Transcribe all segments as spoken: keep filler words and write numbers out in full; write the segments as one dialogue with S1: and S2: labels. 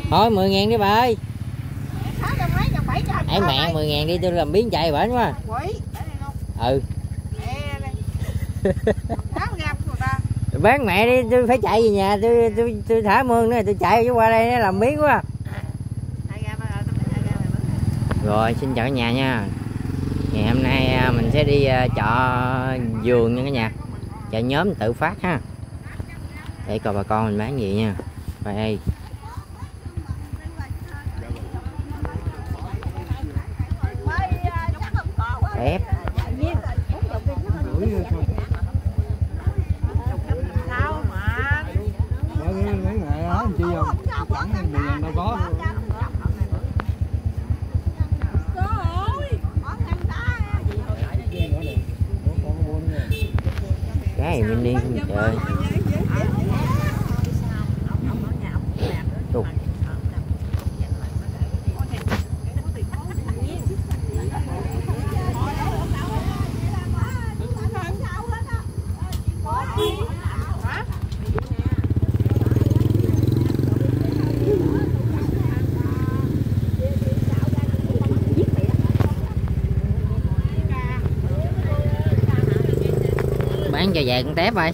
S1: Thôi mười ngàn đi bà ơi. Ấy mẹ mười ngàn đi tôi làm biến chạy bển quá. Ừ. Bán mẹ đi tôi phải chạy về nhà tôi tôi tôi thả mương nữa tôi chạy chứ qua đây nó làm biến quá. Rồi xin chào cả nhà nha. Ngày hôm nay mình sẽ đi chợ vườn nha cả nhà. Chợ nhóm tự phát ha. Để coi bà con mình bán gì nha. Đây. Ép. Cái mình đi trời. Tục. Bán cho về con tép ơi.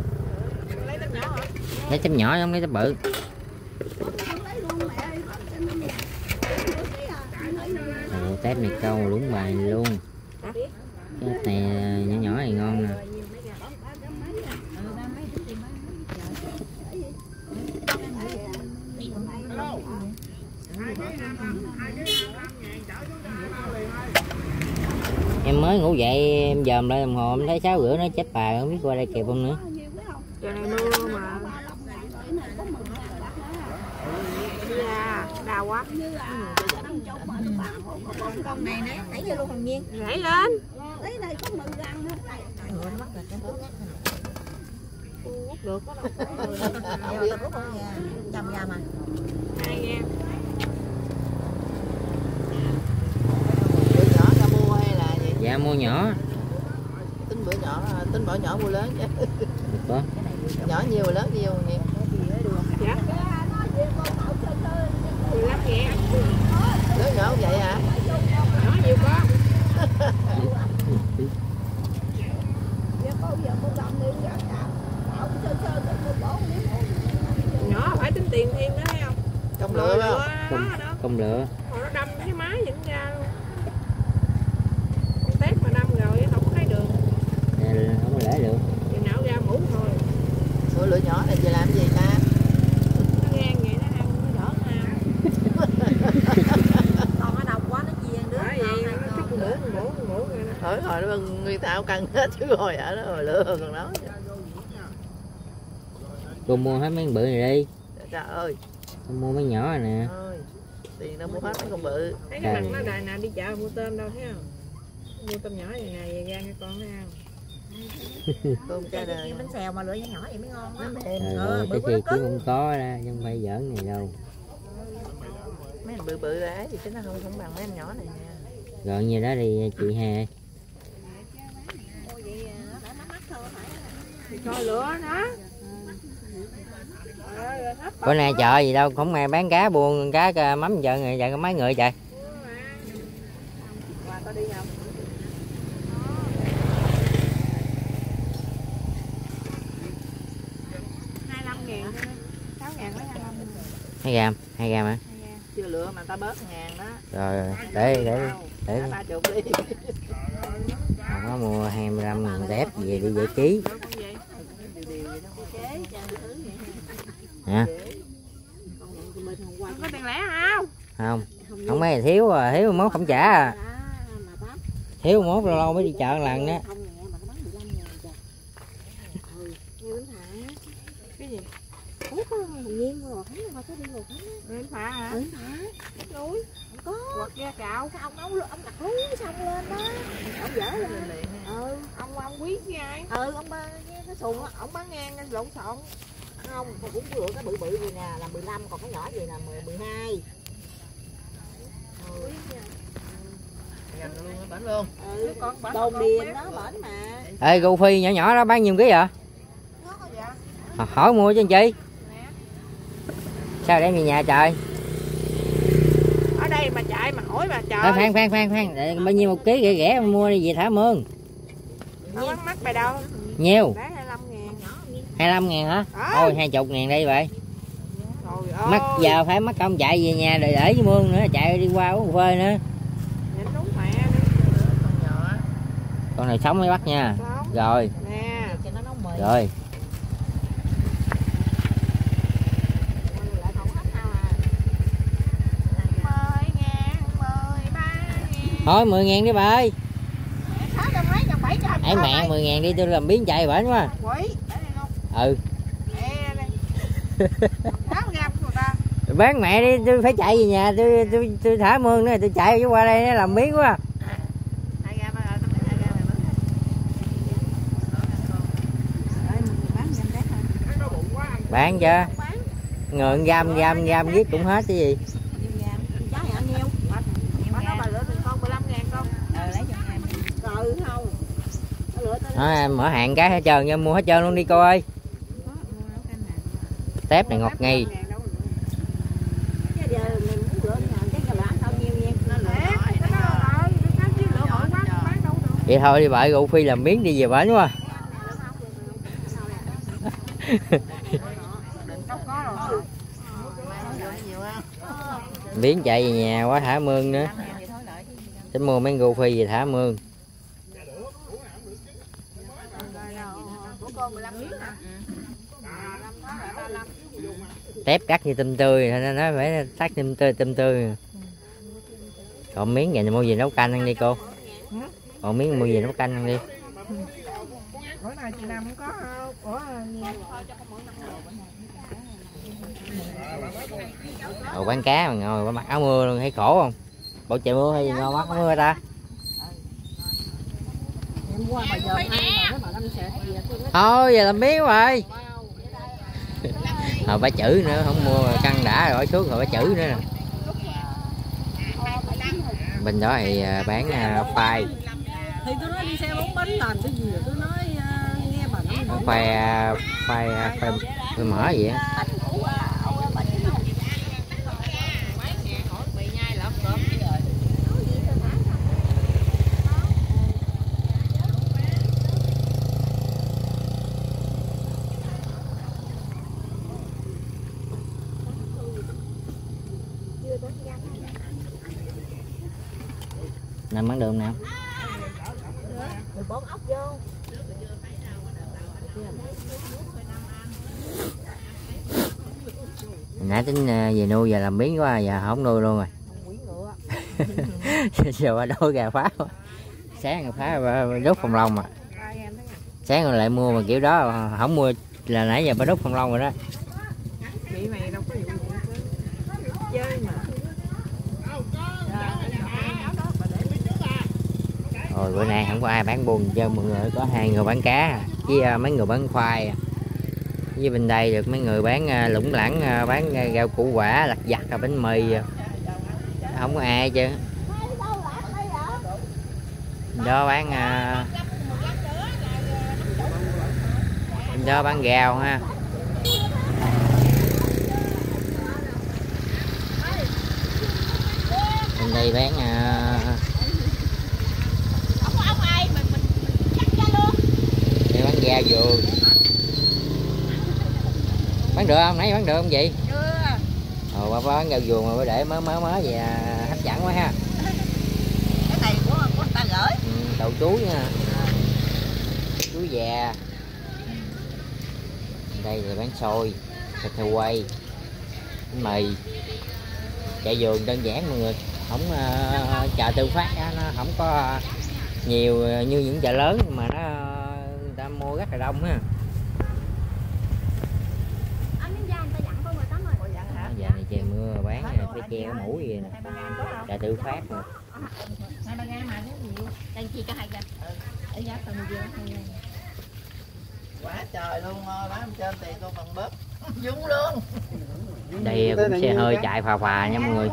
S1: Lấy tép nhỏ không lấy tép bự. Ồ, tép này câu đúng bài luôn. Cái này nhỏ nhỏ này ngon nè. Em mới ngủ dậy em dòm lại đồng hồ em thấy sáu rưỡi nó chết bà không biết qua đây kịp không nữa.
S2: Trời này mưa mà. Da, đau quá.
S3: Con này nè, nãy giờ luôn Hồng Nhiên.
S2: Nhảy lên.
S3: Lấy đây có mười răng nữa. Rồi nó mất rồi cái bớt.
S2: Hút được có đâu.
S3: Không biết hút không nha. Trăm gram à.
S2: Hai gram.
S4: Bữa nhỏ ra mua hay là gì?
S1: Dạ mua nhỏ.
S4: Tính bữa nhỏ, tính bỏ nhỏ mua lớn chứ.
S1: Được
S4: Nhỏ nhiều lớn nhiều nè.
S2: Dạ. mười lăm ngàn.
S4: Lớn nhỏ không vậy hả?
S2: Nhỏ nhiều có. Nhỏ phải tính tiền thêm nữa thấy không?
S4: Công lựa không?
S1: Công, công lựa.
S2: Hồi nó đâm cái máy vẫn ra luôn. Con tép mà đâm rồi không có thấy đường.
S1: Không có lẽ được.
S2: Chừng nào ra mũ thôi.
S4: Ủa lựa nhỏ này giờ làm gì ta?
S2: Nó ngang vậy nó ăn nó đỡ ha.
S3: Con nó đông quá nó chia đứa.
S2: Bởi vậy nó chút mũ mũ mũ rồi đó.
S4: Hỏi hồi nó người ta không cần hết chứ rồi ở đó rồi lựa còn nói.
S1: Cô mua hết mấy con bự này đi.
S4: Trời ơi.
S1: Cô mua mấy nhỏ này nè.
S4: Ôi, tiền đâu mua hết mấy con bự.
S2: Thấy cái thằng nó đài nào đi chợ mua tôm đâu thấy không? Mua tôm nhỏ này này về ra cho con thấy không?
S4: Tôm cha đời.
S3: Bánh xèo mà lựa nhỏ nhỏ vậy mới ngon á.
S1: Trời ơi, cái gì chứ không có ra chứ không phải giỡn này đâu.
S4: Mấy anh bự bự đấy thì chứ nó không không bằng mấy anh nhỏ này nha.
S1: Rồi như đó đi chị Hà.
S2: Thì coi lửa nó.
S1: Bữa nay chợ gì đâu không ai bán cá buôn cá mắm chợ người chạy có mấy người trời.
S2: hai mươi lăm ngàn, sáu ngàn lấy hai mươi lăm.
S1: Hai gram, hai gram hả?
S4: Chưa lựa mà ta bớt ngàn đó.
S1: Rồi rồi, để để để.
S4: ba chục đi.
S1: Không có mua hai mươi lăm ngàn tép về đi giải trí. Hả?
S2: Không có tiền lẻ không?
S1: Không. Không mấy thiếu à, thiếu mốt không trả à. Thiếu mốt lâu lâu mới đi chợ lần đó.
S2: Cái gì?
S3: Ủa có Hồng Nhiên rồi thấy mà có đi rồi thấy.
S2: Lên phá hả?
S3: Ừ hả?
S2: Núi.
S3: Có.
S2: Quật ra cạo.
S3: Cái ông nấu ông đặt lưới xong lên đó. Ông dở lên.
S2: Ừ, ông ông quý với ai?
S3: Ừ ông ba cái xuồng á, ông bán ngang lộn xộn. Không, con cũng lựa cái bự bự gì nè là mười lăm còn cái nhỏ gì là mười hai. Ừ.
S4: Gần luôn bển luôn.
S3: Ừ, đồn điền đó bển mà.
S1: Ê gu phi nhỏ nhỏ đó bán nhiêu ký vậy? Hỏi mua cho anh chị. Sao đem về nhà trời?
S2: nổi mà trời.
S1: Khoan khoan khoan khoan khoan, để bao nhiêu một ký ghẻ ghẻ mua đi về thả mương.
S2: Không mắc mắc bài đâu.
S1: Nhiêu?
S2: Bán hai mươi lăm ngàn.
S1: hai mươi lăm ngàn hả?
S2: Ờ.
S1: Ôi hai mươi ngàn đi vậy.
S2: Trời ơi.
S1: Mắc giờ phải mất công chạy về nhà để để với mương nữa, chạy đi qua uống phơi nữa.
S2: Nhìn đúng mẹ đi.
S4: Con nhỏ.
S1: Con này sống mới bắt nha.
S2: Sống.
S1: Rồi.
S2: Nè.
S3: cho nó nóng mì.
S1: Rồi.
S3: Lại không hết sao à.
S2: mười ngàn, mười ba ngàn.
S1: Thôi mười ngàn đi bà ơi.
S3: sáu trăm mấy, trăm bảy trăm.
S1: Ấy mẹ mười ngàn đi, tôi làm biến chạy bển quá.
S2: Quỷ. Để đây luôn.
S1: Ừ.
S2: Nè đây. tám gram của ta.
S1: Bán mẹ đi, tôi phải chạy về nhà, tôi tôi tôi thả mương nữa, tôi chạy chứ qua đây nó làm biến quá.
S2: hai gram rồi, hai gram rồi. Bán nhanh đấy thôi.
S1: Bán cho. Ngượng giam giam giam giết cũng hết cái gì.
S3: Giá bao nhiêu?
S2: Bán nó bà lựa từng con mười lăm ngàn con.
S3: Ờ lấy cho em. Rồi không. Nó lựa tới
S1: Đó, em mở hàng cái hết trơn nha, mua hết trơn luôn đi cô ơi. Tép này ngọt ngây.
S3: cái giờ mình muốn lựa nhà cái cà lá bao nhiêu nha. Nó lựa.
S1: Vậy thôi đi bà, rượu phi làm miếng đi về bển quá. Biến chạy về nhà quá thả mương nữa. Tính mua mấy rượu phi về thả mương. Tép cắt như tôm tươi nên nó phải cắt tôm tươi tôm tươi. Còn miếng vậy mua gì nấu canh ăn đi cô. Còn miếng mua gì nấu canh ăn đi.
S2: Bữa nào chị Năm không có ủa
S1: Rồi bán cá mà ngồi mặc áo mưa luôn thấy khổ không? Bộ trời mưa hay gì ngon mắt áo mưa ta?
S3: Em qua mà giờ ai mà nó mà sẽ
S1: Thôi giờ làm miếng rồi. Rồi phải chữ nữa, không mua căng đã rồi xuống rồi phải chữ nữa nè. Bên đó thì bán khoai.
S3: thì tôi nói đi xe bốn bánh làm cái gì tôi nói uh, nghe bà nói
S1: Khoai khoai khoai, khoai mỡ gì á. Nằm bán đường nào?
S3: bốn ốc vô.
S1: Nãy tính về nuôi giờ làm biến quá, giờ không nuôi luôn rồi. Giờ qua đôi gà phá. Sáng gà phá đốt phòng lông mà. Sáng rồi lại mua mà kiểu đó không mua là nãy giờ phải đốt phòng lông rồi đó.
S2: chị mày đâu có vụ chơi mà.
S1: Rồi bữa nay không có ai bán buôn cho mọi người, có hai người bán cá với mấy người bán khoai. Với bên đây được mấy người bán lủng lẳng, bán rau củ quả, lặt vặt, bánh mì. Không có ai chứ. Đó bán đó bán rau ha. Bên đây bán đây bán rau vườn. Bán được không? Nãy bán được không chị?
S2: Chưa.
S1: Ồ, bà bán rau vườn mà để mới mới mới vậy hấp dẫn quá ha.
S3: Cái này của của người ta gửi.
S1: Ừ, đậu chuối nha. Chuối già. Đây là bán xôi, thịt heo quay, bánh mì. Chợ vườn đơn giản mọi người, không uh, chợ tự phát đó, nó không có nhiều như những chợ lớn mà nó người ta mua rất là đông ha. Giờ này trời mưa bán phải che cái mũ gì nè, chợ tự phát rồi.
S3: Hai ba gram mà nó nhiều. Đây chi có hai gram. Ở giá tầm nhiêu hai.
S4: Quá trời luôn, bán trên tiền con bằng bớt. Dúng luôn.
S1: Đây cũng xe hơi chạy phà phà nha mọi người.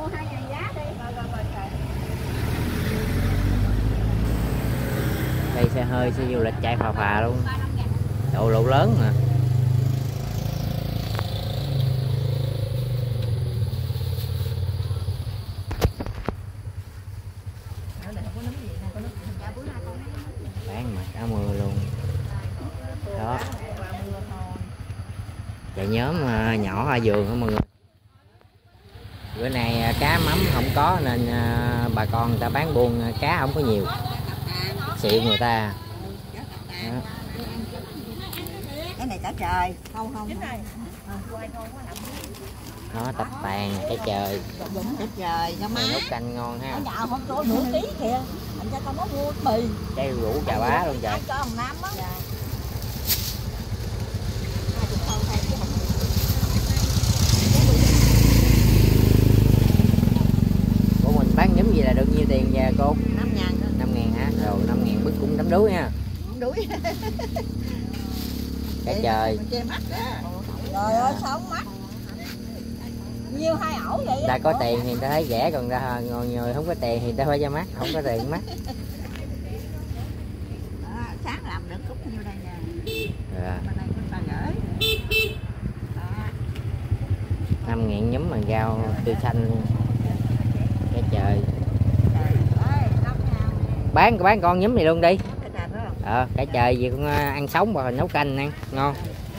S1: Đây xe hơi xe du lịch chạy phà phà luôn. Độ lộ lớn mà. nhóm nhỏ ở vườn đó mọi người. Bữa nay cá mắm không có nên bà con người ta bán buôn cá không có nhiều, xịu người ta. Đó.
S3: Cái này cả trời không không
S1: Nó tập tàn cái trời.
S3: cái trời cho má
S1: Nấu canh ngon ha.
S3: ở nhà không có nửa ký kìa, thành ra con có mua mì
S1: Cái rủ chà bá luôn trời.
S3: cho ông Nam á.
S1: Của mình bán nhúm gì là được nhiêu tiền nha cô?
S3: năm ngàn
S1: năm ngàn hả? Rồi năm ngàn bức cũng đấm đuối nha.
S3: đuối
S1: Cái trời.
S3: Trời ơi sao không mắt nhiêu hai ẩu vậy?
S1: Ta có tiền thì ta thấy rẻ, còn ta ngồi người không có tiền thì ta phải ra mắt, không có tiền mắt.
S3: À, sáng làm được khúc nhiêu đây nè.
S1: Dạ.
S3: Bên đây chúng ta gửi.
S1: năm ngàn nhúm mà rau tươi xanh luôn. Cái trời. Bán bán con nhúm này luôn đi. Ờ, cái trời gì cũng ăn sống và nấu canh ăn ngon.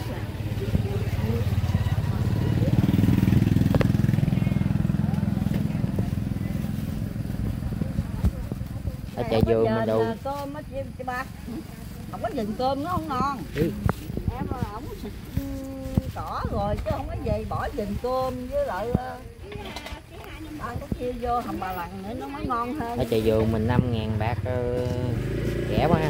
S1: Ở chợ vườn mình đủ
S3: cơm á chị ba, không có dừng cơm nó không ngon.
S1: Ừ.
S3: Em không xịt cỏ rồi chứ không có gì bỏ dừng cơm với lại ăn có chia vô hầm bà lằn nữa nó mới ngon hơn.
S1: Ở chợ vườn mình năm ngàn bạc rẻ quá ha.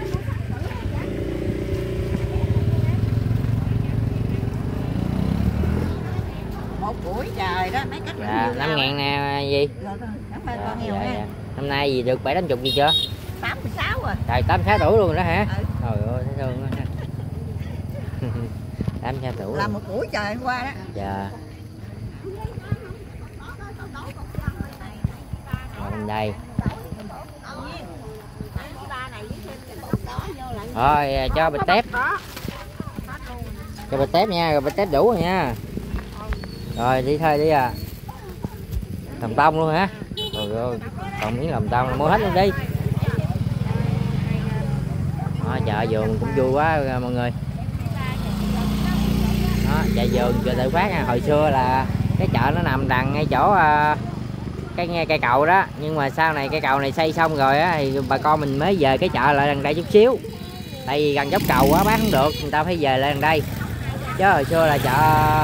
S3: Một buổi trời đó mấy cách
S1: Dạ, năm ngàn nè gì?
S3: Rồi thôi, cảm ơn
S1: Dạ,
S3: con nhiều
S1: dạ,
S3: nha.
S1: dạ. Năm nay gì được bảy tám chục gì chưa?
S3: tám mươi sáu rồi.
S1: Trời, tám sáu tuổi luôn đó hả?
S3: Ừ.
S1: Trời ơi, thấy thương quá. tám sáu tuổi.
S3: Làm một buổi trời hôm qua đó.
S1: Dạ. Ở bên đây. Thôi cho bịch tép. Cho bịch tép nha, rồi bịch tép đủ rồi nha. Rồi đi thôi đi à. Lòng tông luôn hả? Trời ơi, còn miếng lòng tông là mua hết luôn đi. Đó, chợ vườn cũng vui quá mọi người. Đó, chợ vườn chợ Tự Phát nha. Hồi xưa là cái chợ nó nằm đằng ngay chỗ uh, cái nghe cây cầu đó, nhưng mà sau này cây cầu này xây xong rồi á thì bà con mình mới về cái chợ lại đằng đây chút xíu, tại vì gần dốc cầu quá bán không được, người ta phải về lại đằng đây. Chứ hồi xưa là chợ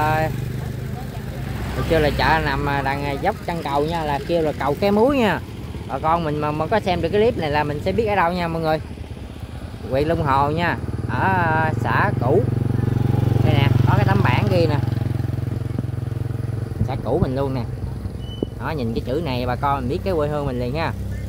S1: hồi xưa là chợ nằm đằng dốc chân cầu nha, là kêu là cầu Cái Muối nha. Bà con mình mà, mà có xem được cái clip này là mình sẽ biết ở đâu nha mọi người. Huyện Long Hồ nha, ở xã Cũ. Đây nè, có cái tấm bảng ghi nè, xã Cũ mình luôn nè. Đó, nhìn cái chữ này bà con mình biết cái quê hương mình liền nha.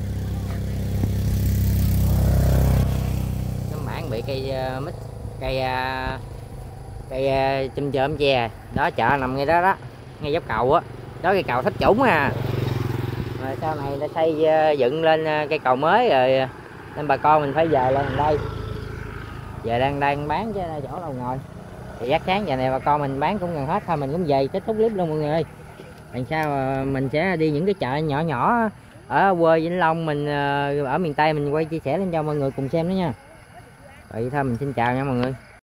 S1: Tấm bảng bị cây uh, mít, cây uh, cây uh, chum chôm chè. Đó, chợ nằm ngay đó đó, ngay dốc cầu á. Đó, cây cầu Thất Chủng à. Rồi sau này nó xây uh, dựng lên uh, cây cầu mới rồi, nên bà con mình phải về lên đây. Giờ đang đang bán chứ chỗ đâu ngồi. Thì giác sáng giờ này bà con mình bán cũng gần hết thôi, mình cũng về kết thúc clip luôn mọi người ơi. Lần sau mình sẽ đi những cái chợ nhỏ nhỏ ở quê Vĩnh Long mình, ở miền Tây mình quay chia sẻ lên cho mọi người cùng xem đó nha. Vậy thôi mình xin chào nha mọi người.